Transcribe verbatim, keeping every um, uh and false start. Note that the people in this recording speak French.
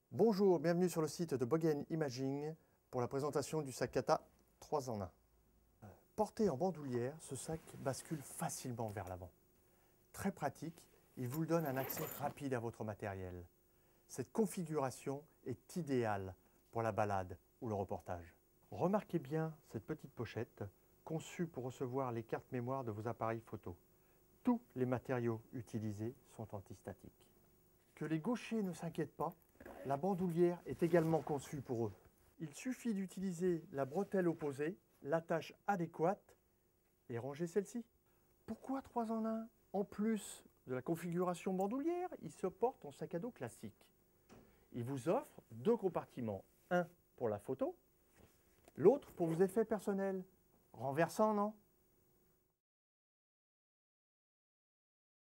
Bonjour, bienvenue sur le site de Bogen Imaging pour la présentation du sac Kata trois en un. Porté en bandoulière, ce sac bascule facilement vers l'avant. Très pratique, il vous donne un accès rapide à votre matériel. Cette configuration est idéale pour la balade ou le reportage. Remarquez bien cette petite pochette conçue pour recevoir les cartes mémoire de vos appareils photo. Tous les matériaux utilisés sont antistatiques. Que les gauchers ne s'inquiètent pas, la bandoulière est également conçue pour eux. Il suffit d'utiliser la bretelle opposée, l'attache adéquate et ranger celle-ci. Pourquoi trois en un? En plus de la configuration bandoulière, il se porte en sac à dos classique. Il vous offre deux compartiments, un pour la photo, l'autre pour vos effets personnels. Renversant, non?